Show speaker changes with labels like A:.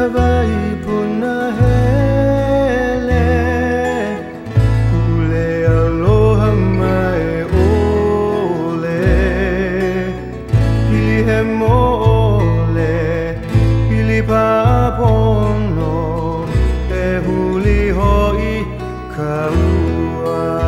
A: Hawaii puna hele Kule aloha mai ole Pili he mo'ole Pili pa'apono E huli ho'i ka ua